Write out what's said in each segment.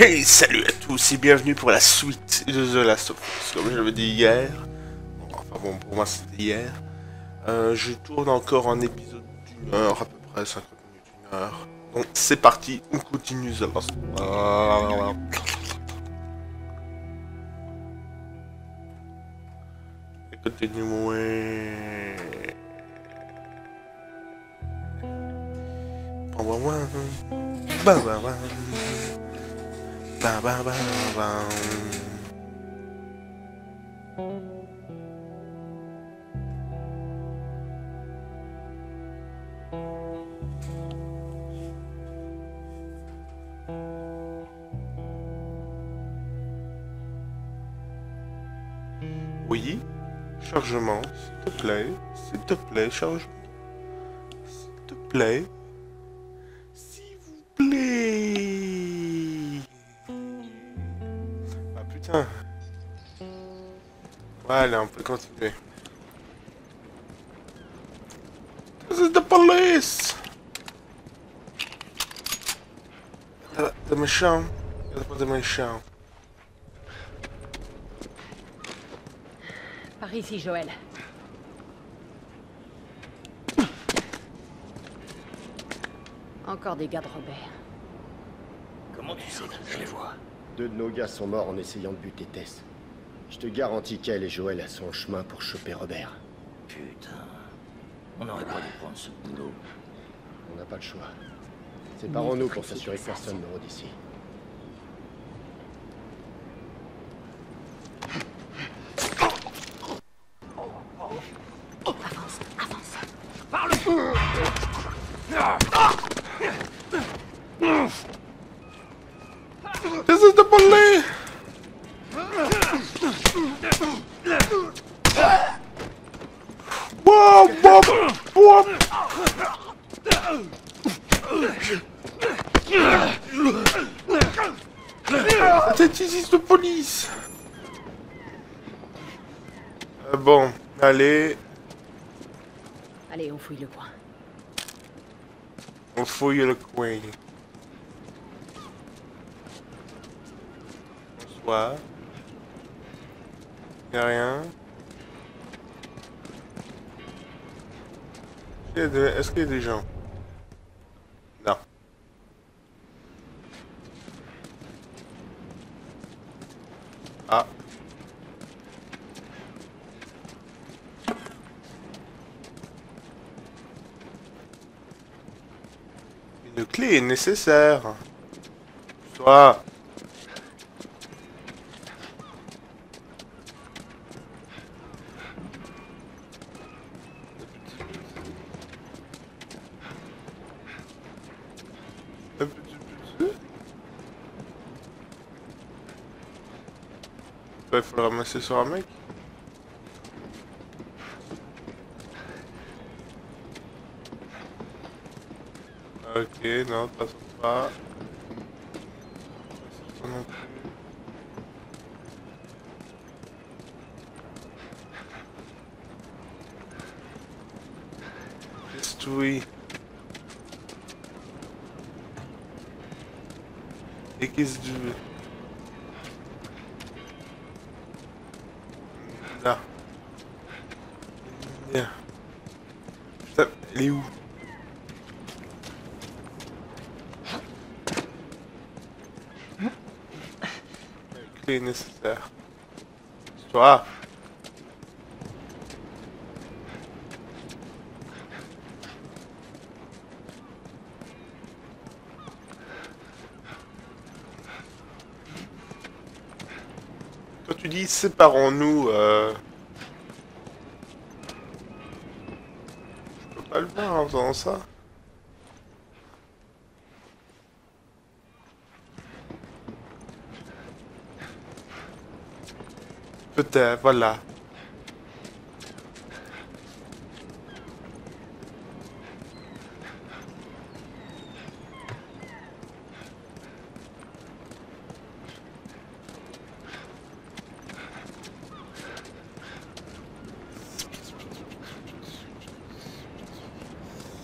Hey, salut à tous et bienvenue pour la suite de The Last of Us. Comme je l'avais dit hier, enfin bon, pour moi c'était hier, je tourne encore un épisode d'une heure, à peu près 50 minutes, une heure. Donc c'est parti, on continue The Last of Us. Et continuez. Ba ba ba. Ba ba ba ba. Oui, chargement, s'il te plaît, charge. S'il te plaît, s'il vous plaît. Ah putain. Voilà, on peut continuer. This is the police. De méchant. Il y a pas de méchant. Par ici, Joël. Encore des gars de Robert. Comment tu sais que je les vois? Deux de nos gars sont morts en essayant de buter Tess. Je te garantis qu'elle et Joël sont en chemin pour choper Robert. Putain. On n'aurait pas dû prendre ce boulot. On n'a pas le choix. Séparons-nous pour s'assurer que personne ne rôde ici. Avance, avance. This is the police. Whoa, whoa, whoa. Cette ici de police. Bon, allez, Allez, on fouille le coin. on fouille le coin. Bonsoir. Y'a rien. Est-ce qu'il y a des gens? Non. Ah. Une clé est nécessaire. Soit. Il faut le ramasser sur un mec. Ok, non, pas ça. Pas ça non plus. Qu'est-ce que oui. Et qu'est-ce que tu veux? Là. Bien. Putain, elle est où? La clé est nécessaire. Toi. Quand tu dis séparons-nous, je peux pas le voir en faisant ça. Peut-être, voilà.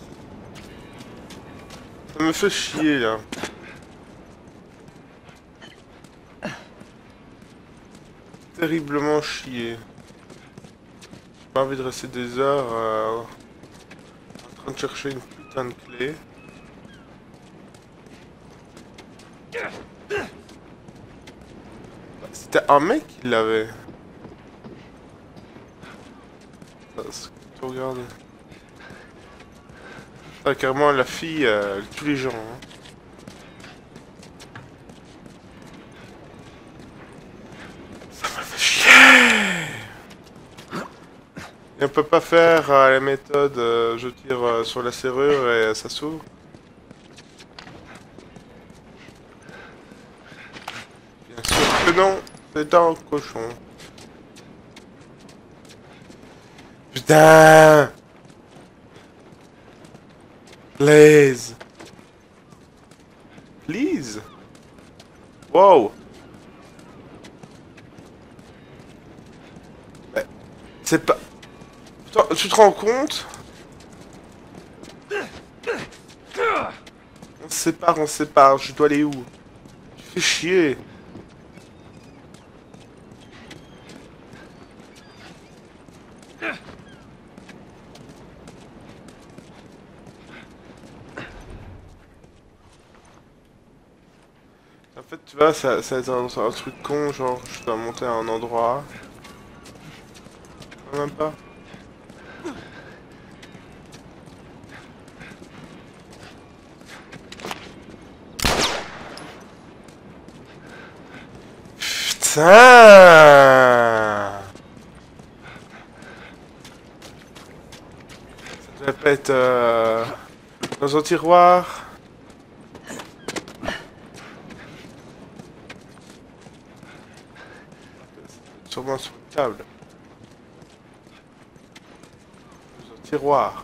Ça me fait chier là. terriblement chier. J'ai pas envie de rester des heures en train de chercher une putain de clé. C'était un mec qui l'avait. Regarde. Ah, carrément la fille, elle tue les gens. Hein. Ça m'a fait chier. Et on peut pas faire la méthode je tire sur la serrure et ça s'ouvre. Bien sûr que non, c'est un cochon. Putain! Please! Please! Wow! Mais, c'est pas... Putain, tu te rends compte? On se sépare, je dois aller où? Tu fais chier! En fait, tu vois, ça va être un truc con, genre, je dois monter à un endroit. Même pas. Putain! Ça devait pas être dans un tiroir. Sûrement sur une table. Dans un tiroir.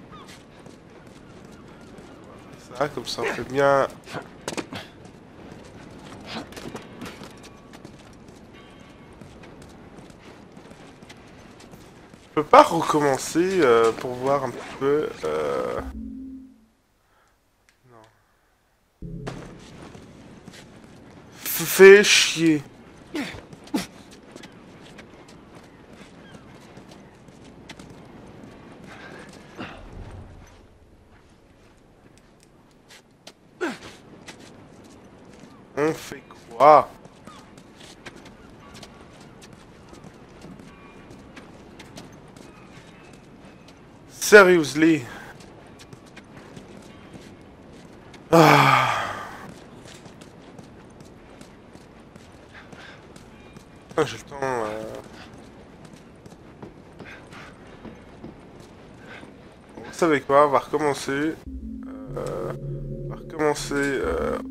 Ça, comme ça, on fait bien. Je peux pas recommencer pour voir un petit peu. Non. Fais chier. On fait quoi? Seriously? Ah. Ah, j'ai le temps. Vous savez quoi? On va recommencer. On va recommencer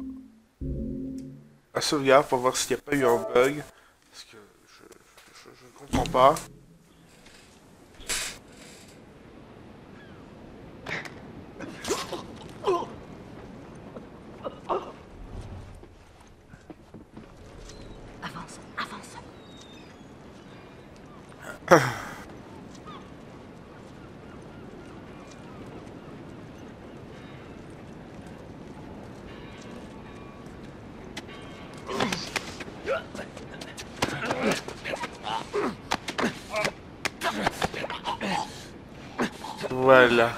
à sauvegarde pour voir s'il n'y a pas eu un bug. Parce que je comprends pas. Avance, avance. Voilà.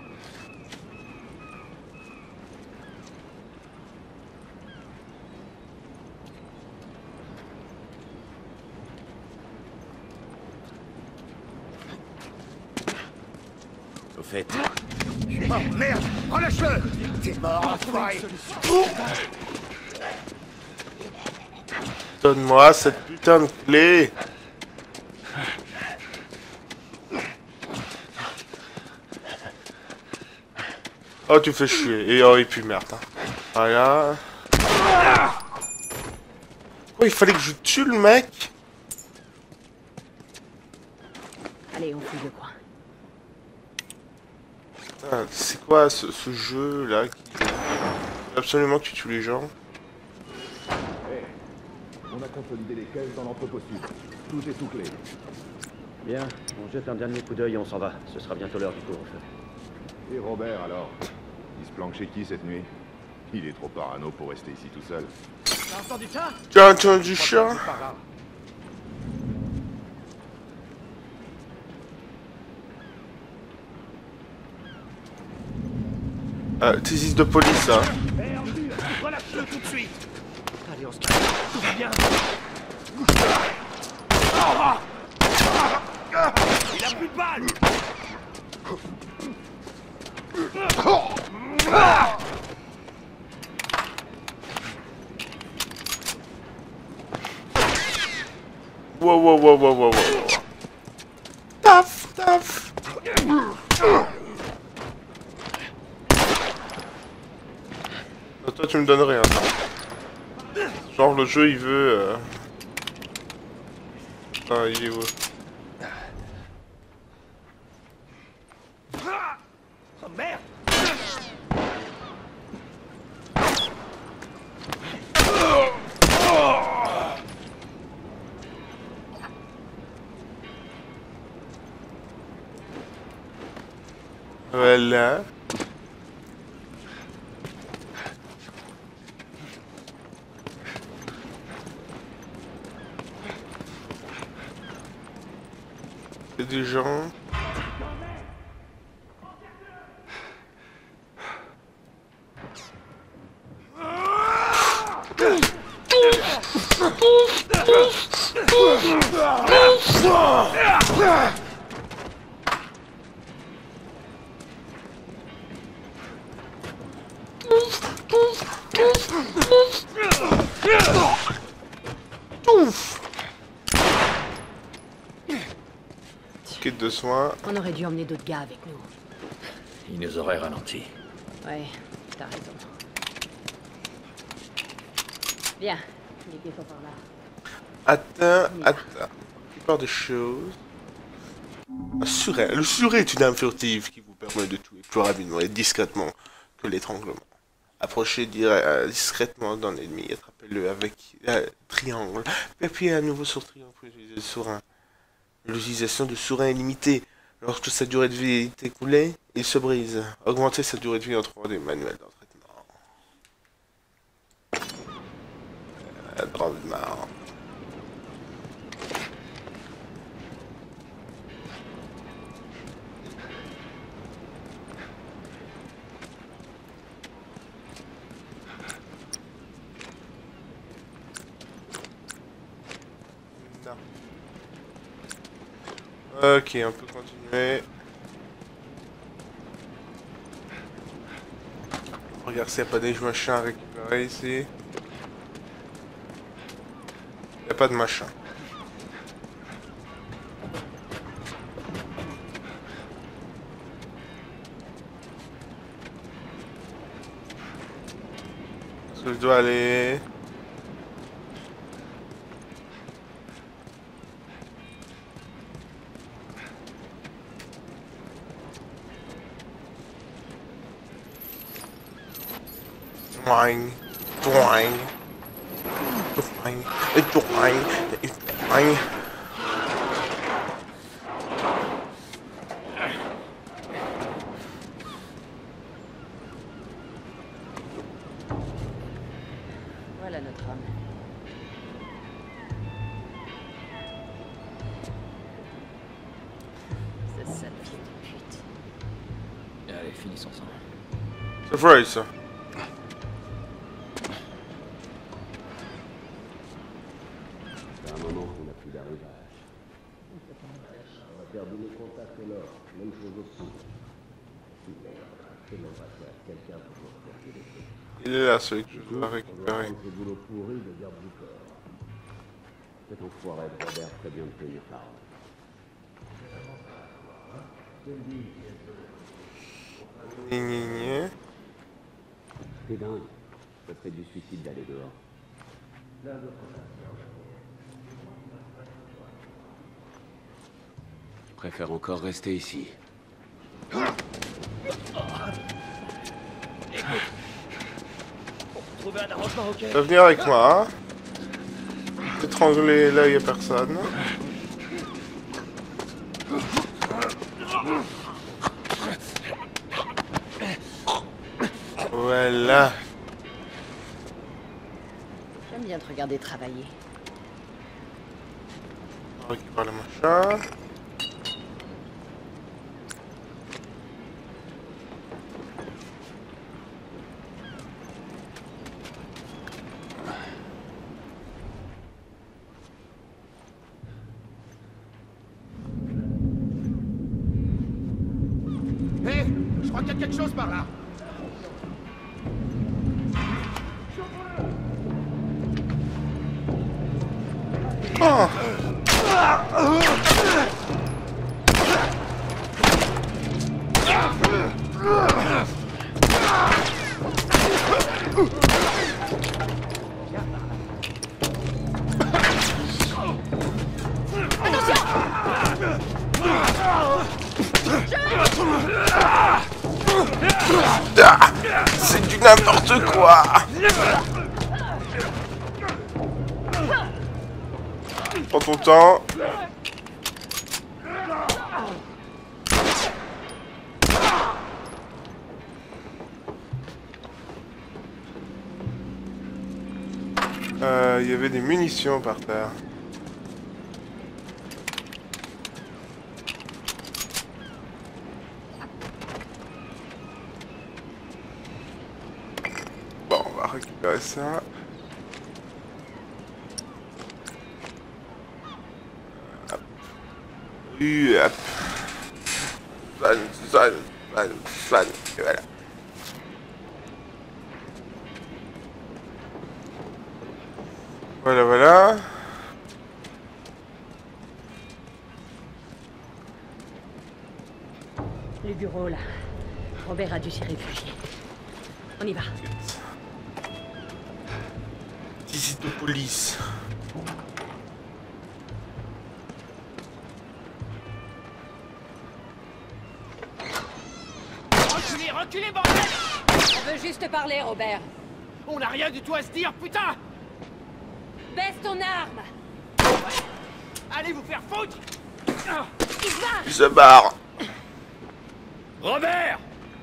Au fait, Oh merde! Relâche-le! T'es mort, enfoiré! Donne-moi cette putain de clé. Oh, tu fais chier. Et oh, et puis merde. Hein. Voilà. Oh, il fallait que je tue le mec. Allez, on fouille le coin. Ah, c'est quoi ce jeu là qui... Absolument que tu tues les gens. On a consolidé les caisses dans l'entrepôt sud. Tout est sous clé. Bien, on jette un dernier coup d'œil et on s'en va. Ce sera bientôt l'heure du couvre-feu. Et Robert, alors? Il se planque chez qui cette nuit? Il est trop parano pour rester ici tout seul. T'as entendu ça? Tu as entendu ça? C'est pas grave. Thésis de police, hein. Perdu. Relâche-le tout de suite. Allez, on se calme. Tout va bien. Il a plus de balles. Wow, wow, wow, wow, wow, wow. Taf, taf. Toi, tu me donnes rien. Genre, le jeu, il veut... Ah, il est où? Oh merde. Voilà. C'est des gens. Kit de soins. On aurait dû emmener d'autres gars avec nous. Il nous aurait ralenti. Ouais, t'as raison. Bien, les pieds sont par là. Attends. La plupart des choses. Le suret est une arme furtive qui vous permet de tuer plus rapidement et discrètement que l'étranglement. Approchez discrètement d'un ennemi et attrapez-le avec triangle. Puis appuyez à nouveau sur triangle pour utiliser le sourin. L'utilisation de sourin est limitée. Lorsque sa durée de vie est écoulée, il se brise. Augmentez sa durée de vie en trouvant des manuels d'entraînement. Drôlement. Ok, on peut continuer. Regarde s'il n'y a pas des machins à récupérer ici. Il n'y a pas de machin. Est-ce que je dois aller... Twang, twang, twang, twang, twang. Voilà notre homme. Ce sale fils de pute. Allez, finissons ça. C'est vrai ça. C'est un moment qu'on n'a plus d'arrivage. On a perdu les contacts au nord, même chose au sud. Comment va faire quelqu'un pour nous reporter les trucs? Il est là celui que je dois récupérer. Ce boulot pourri de garde du corps. Cet enfoiré de Robert très bien de tenir parole. Gna. C'est dingue. Ça serait du suicide d'aller dehors. Je préfère encore rester ici. Trouver un arrangement, ok? Tu vas venir avec moi, hein? Étrangler là, il n'y a personne. Voilà. J'aime bien te regarder travailler. On récupère le machin. Hé, je crois qu'il y a quelque chose par là. Oh. Ah, c'est du n'importe quoi. Prends ton temps. Il y avait des munitions par terre. Bon, on va récupérer ça. Hop. Hop. Fan. Et voilà. Voilà. Les bureaux, là. Robert a dû s'y réfugier. On y va. Visitopolis. Reculez, bordel! On veut juste parler, Robert. On n'a rien du tout à se dire, putain! Baisse ton arme! Allez vous faire foutre! Il se barre. Robert!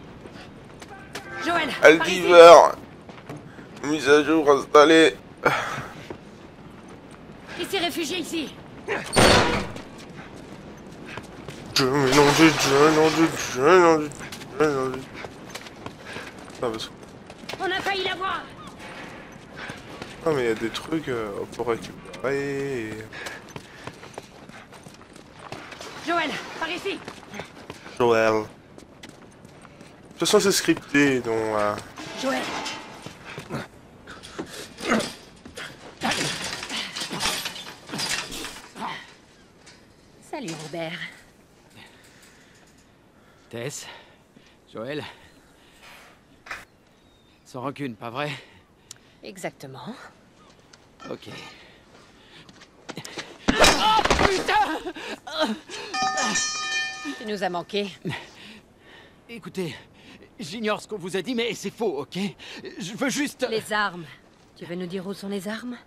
Joël! Altiver. Mise à jour installée. Il s'est réfugié ici. Nom de Dieu. Ah, parce... On a failli l'avoir. Ah, mais il y a des trucs pour récupérer. Joël, par ici. Joël. De toute façon, c'est scripté, donc... Joël. Salut, Robert. Tess, Joël. Sans rancune, pas vrai? Exactement. Ok. Tu nous as manqué. Écoutez, j'ignore ce qu'on vous a dit, mais c'est faux, ok? Je veux juste... Les armes. Tu veux nous dire où sont les armes?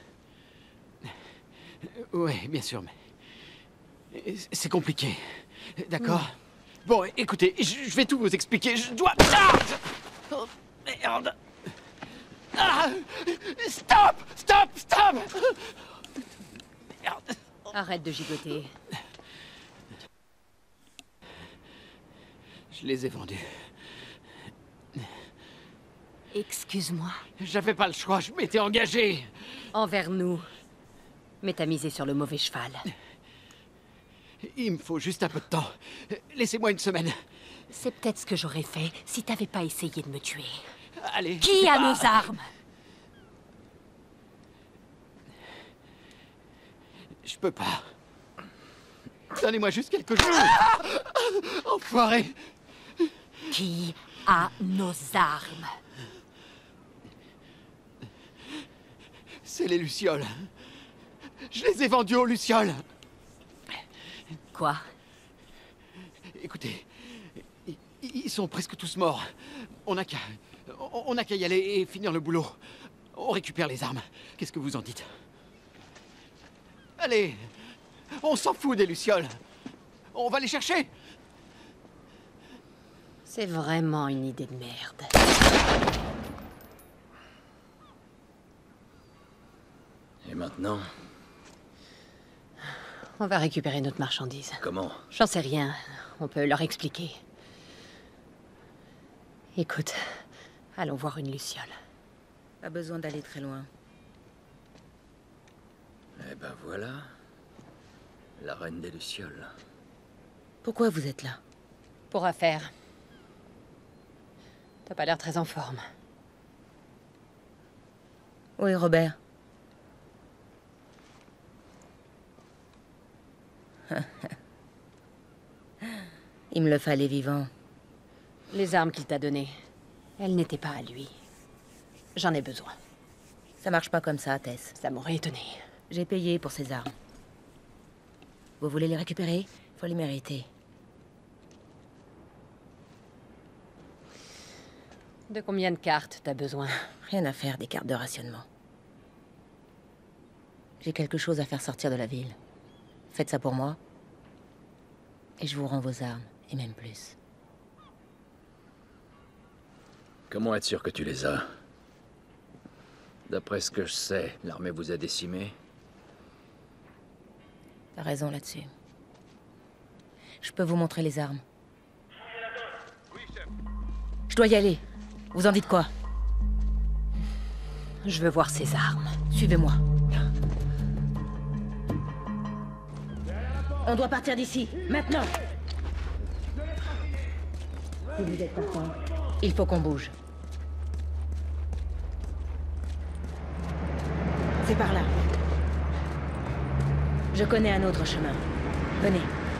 Ouais, bien sûr, mais... C'est compliqué. D'accord? Bon, écoutez, je vais tout vous expliquer. Je dois... Ah! Oh, merde! Ah! Stop! Stop! Stop! Merde! Arrête de gigoter. Je les ai vendus. Excuse-moi. J'avais pas le choix, je m'étais engagé. Envers nous. Mais t'as misé sur le mauvais cheval. Il me faut juste un peu de temps. Laissez-moi une semaine. C'est peut-être ce que j'aurais fait si t'avais pas essayé de me tuer. Allez. Qui a nos armes? Je peux pas. Donnez-moi juste quelques jours. Enfoiré. Qui a nos armes? C'est les Lucioles. Je les ai vendus aux Lucioles. Quoi? Écoutez, ils sont presque tous morts. On n'a qu'à y aller et finir le boulot. On récupère les armes. Qu'est-ce que vous en dites? Allez, on s'en fout des Lucioles. On va les chercher. C'est vraiment une idée de merde. Et maintenant, On va récupérer notre marchandise. comment? J'en sais rien. On peut leur expliquer. Écoute, allons voir une luciole. Pas besoin d'aller très loin. Eh ben voilà. La reine des Lucioles. Pourquoi vous êtes là? Pour affaire. T'as pas l'air très en forme. Où est Robert? Il me le fallait vivant. Les armes qu'il t'a données, elles n'étaient pas à lui. J'en ai besoin. Ça marche pas comme ça, Tess. Ça m'aurait étonné. J'ai payé pour ces armes. Vous voulez les récupérer? Faut les mériter. De combien de cartes t'as besoin? Rien à faire des cartes de rationnement. J'ai quelque chose à faire sortir de la ville. Faites ça pour moi. Et je vous rends vos armes, et même plus. Comment être sûr que tu les as? D'après ce que je sais, l'armée vous a décimés. T'as raison là-dessus. Je peux vous montrer les armes. Je dois y aller. Vous en dites quoi? Je veux voir ces armes. Suivez-moi. On doit partir d'ici, maintenant. Si vous êtes partant, il faut qu'on bouge. C'est par là. Je connais un autre chemin. Venez.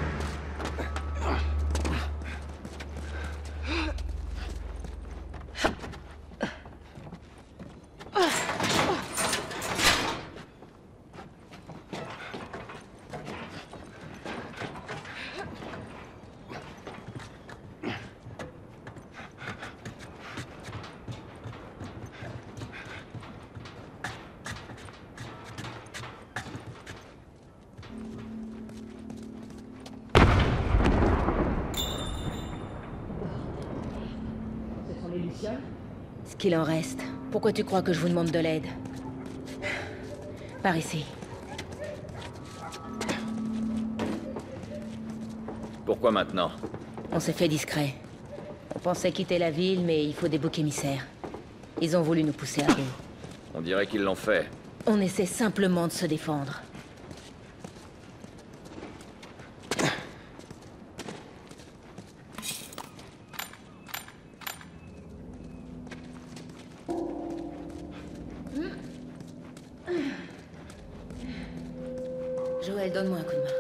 Ce qu'il en reste. Pourquoi tu crois que je vous demande de l'aide? Par ici. Pourquoi maintenant? On s'est fait discret. On pensait quitter la ville, mais il faut des boucs émissaires. Ils ont voulu nous pousser à bout. On dirait qu'ils l'ont fait. On essaie simplement de se défendre. Joël, donne-moi un coup de main.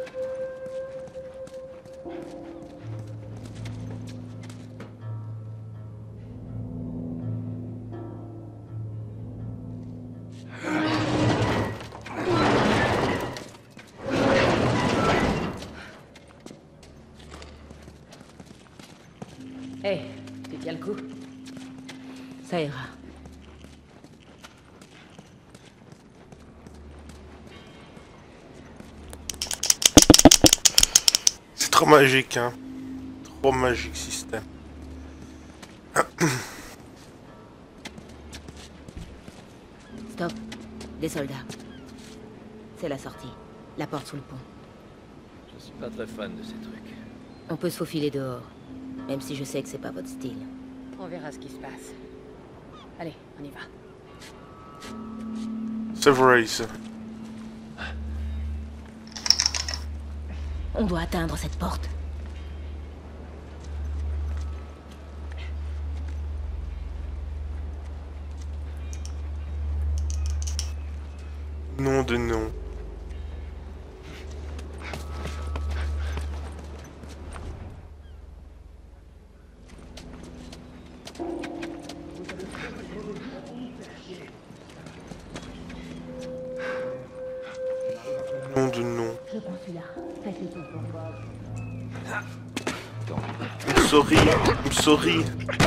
Hé, tu tiens le coup? Ça ira. C'est trop magique, hein. Trop magique système. Stop. Des soldats. C'est la sortie. La porte sous le pont. Je suis pas très fan de ces trucs. On peut se faufiler dehors. Même si je sais que c'est pas votre style. On verra ce qui se passe. Allez, on y va. Severus. On doit atteindre cette porte. Nom de nom. Nom de nom. Je prends celui-là. Faites-le tout. I'm sorry. I'm sorry.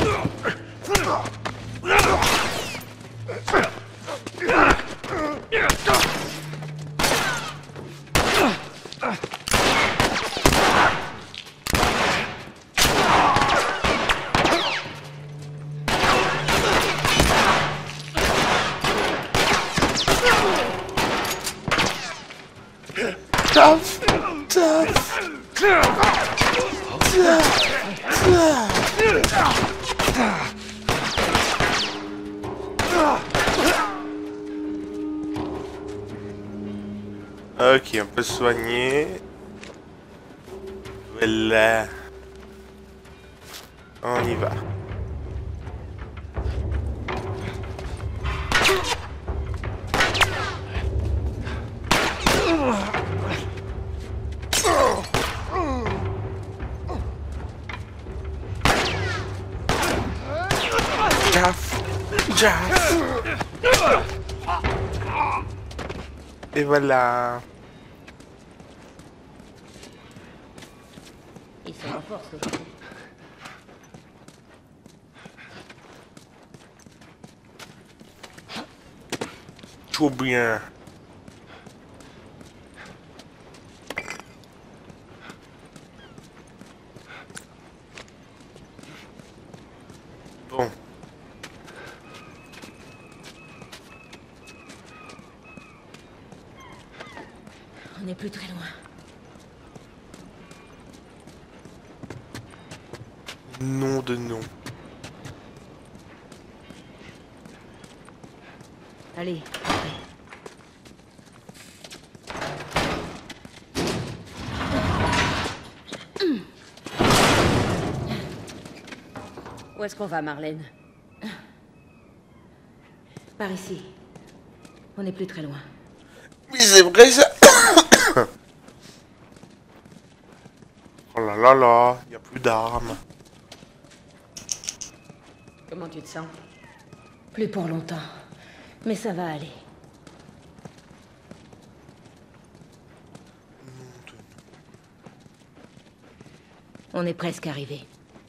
Tough. Ok, on peut se soigner. Voilà. On y va. Jaff. Jaff. Et voilà. Ils sont en force aujourd'hui. Trop bien. Bon. On n'est plus très loin. Nom de nom. Allez. Où est-ce qu'on va, Marlène? Par ici. On n'est plus très loin. Mais c'est vrai ça. Oh là là là, il n'y a plus d'armes. Comment tu te sens? Plus pour longtemps. Mais ça va aller. On est presque arrivé.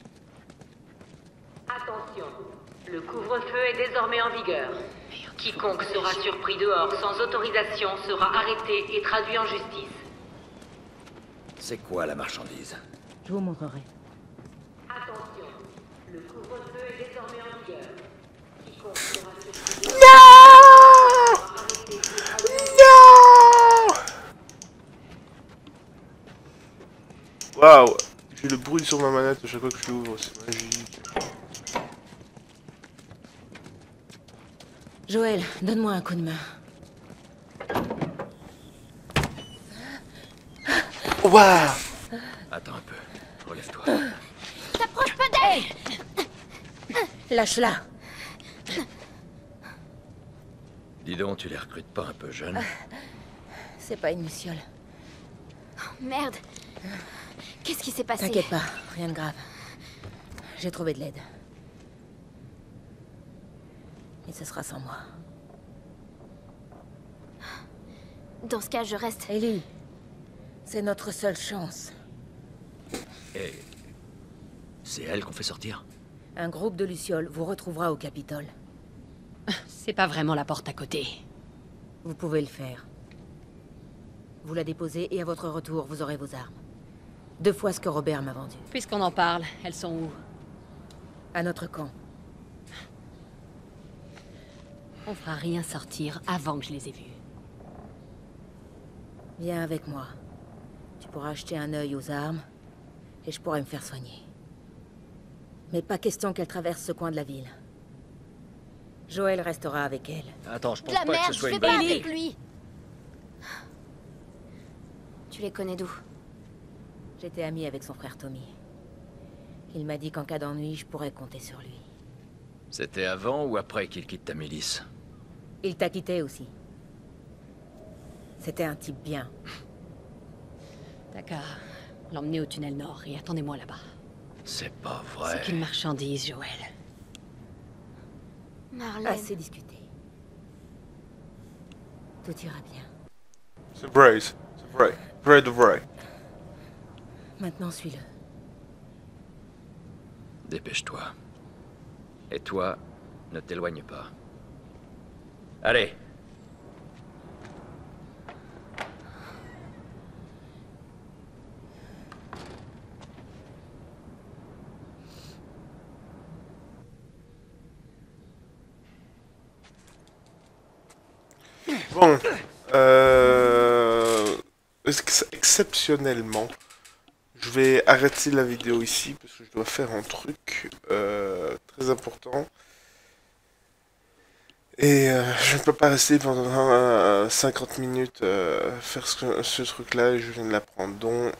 Attention, le couvre-feu est désormais en vigueur. Quiconque sera surpris dehors sans autorisation sera arrêté et traduit en justice. C'est quoi la marchandise? Je vous montrerai. Attention, le couvre-feu est désormais en vigueur. Quiconque sera surpris dehors Non! sera arrêté et traduit en justice. Non! Waouh! J'ai le bruit sur ma manette à chaque fois que je l'ouvre, c'est magique. Joël, donne-moi un coup de main. Waouh! Attends un peu. Relève-toi. T'approches pas d'elle! Lâche-la. Dis donc, tu les recrutes pas un peu jeunes? C'est pas une luciole. Merde. Qu'est-ce qui s'est passé? T'inquiète pas, rien de grave. J'ai trouvé de l'aide. Et ce sera sans moi. Dans ce cas, je reste. Ellie, c'est notre seule chance. Et... c'est elle qu'on fait sortir? Un groupe de lucioles vous retrouvera au Capitole. C'est pas vraiment la porte à côté. Vous pouvez le faire. Vous la déposez et à votre retour, vous aurez vos armes. 2 fois ce que Robert m'a vendu. Puisqu'on en parle, elles sont où? À notre camp. On fera rien sortir avant que je les ai vues. Viens avec moi. Tu pourras acheter un œil aux armes, et je pourrai me faire soigner. Mais pas question qu'elle traverse ce coin de la ville. Joël restera avec elle. Attends, je De pense la pas que merde, ce je soit vais une pas bonne idée. avec lui. Tu les connais d'où? J'étais amie avec son frère Tommy. Il m'a dit qu'en cas d'ennui, je pourrais compter sur lui. C'était avant ou après qu'il quitte ta milice? Il t'a quitté aussi. C'était un type bien. D'accord. L'emmener au tunnel nord et attendez-moi là-bas. C'est pas vrai. C'est qu'une marchandise, Joël. Marlène. Assez discuté. Tout ira bien. C'est vrai, c'est vrai. Vrai de vrai. Maintenant, suis-le. Dépêche-toi. Et toi, ne t'éloigne pas. Allez. Bon. Exceptionnellement, je vais arrêter la vidéo ici parce que je dois faire un truc très important. Et je ne peux pas rester pendant 50 minutes faire ce truc-là et je viens de l'apprendre. Donc,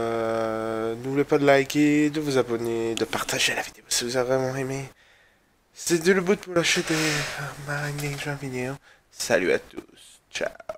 n'oubliez pas de liker, de vous abonner, de partager la vidéo si vous avez vraiment aimé. C'était le bout pour la chaîne de ma vidéo. Salut à tous. Ciao.